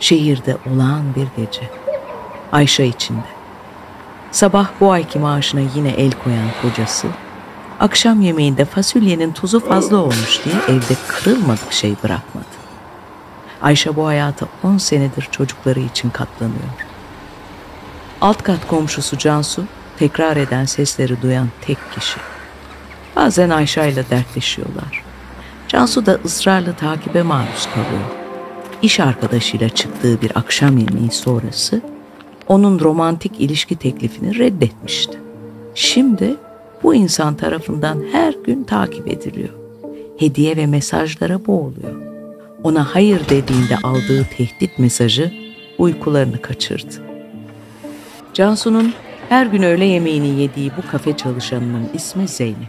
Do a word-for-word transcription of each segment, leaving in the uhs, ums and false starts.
Şehirde olağan bir gece. Ayşe içinde. Sabah bu ayki maaşına yine el koyan kocası, akşam yemeğinde fasulyenin tuzu fazla olmuş diye evde kırılmadık şey bırakmadı. Ayşe bu hayata on senedir çocukları için katlanıyor. Alt kat komşusu Cansu, tekrar eden sesleri duyan tek kişi. Bazen Ayşe ile dertleşiyorlar. Cansu da ısrarla takibe maruz kalıyor. İş arkadaşıyla çıktığı bir akşam yemeği sonrası onun romantik ilişki teklifini reddetmişti. Şimdi bu insan tarafından her gün takip ediliyor. Hediye ve mesajlara boğuluyor. Ona hayır dediğinde aldığı tehdit mesajı uykularını kaçırdı. Cansu'nun her gün öğle yemeğini yediği bu kafe çalışanının ismi Zeynep.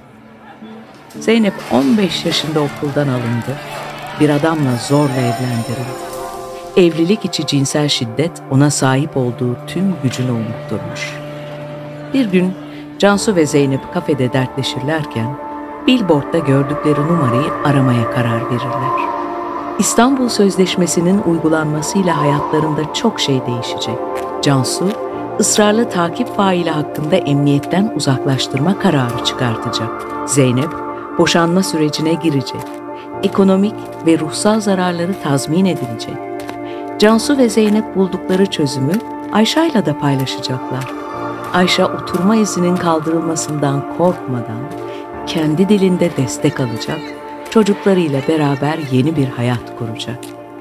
Zeynep on beş yaşında okuldan alındı. Bir adamla zorla evlendirildi. Evlilik içi cinsel şiddet ona sahip olduğu tüm gücünü unutturmuş. Bir gün Cansu ve Zeynep kafede dertleşirlerken billboardda gördükleri numarayı aramaya karar verirler. İstanbul Sözleşmesi'nin uygulanmasıyla hayatlarında çok şey değişecek. Cansu, ısrarlı takip faili hakkında emniyetten uzaklaştırma kararı çıkartacak. Zeynep, boşanma sürecine girecek. Ekonomik ve ruhsal zararları tazmin edilecek. Cansu ve Zeynep buldukları çözümü Ayşe'yle de paylaşacaklar. Ayşe oturma izinin kaldırılmasından korkmadan kendi dilinde destek alacak, çocuklarıyla beraber yeni bir hayat kuracak.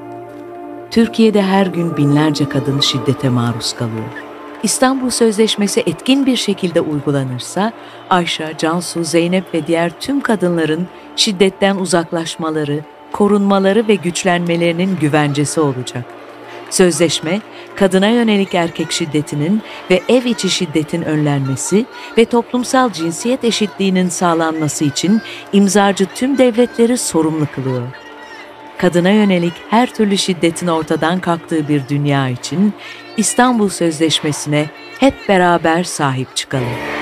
Türkiye'de her gün binlerce kadın şiddete maruz kalıyor. İstanbul Sözleşmesi etkin bir şekilde uygulanırsa Ayşe, Cansu, Zeynep ve diğer tüm kadınların şiddetten uzaklaşmaları, korunmaları ve güçlenmelerinin güvencesi olacak. Sözleşme, kadına yönelik erkek şiddetinin ve ev içi şiddetin önlenmesi ve toplumsal cinsiyet eşitliğinin sağlanması için imzacı tüm devletleri sorumlu kılıyor. Kadına yönelik her türlü şiddetin ortadan kalktığı bir dünya için İstanbul Sözleşmesi'ne hep beraber sahip çıkalım.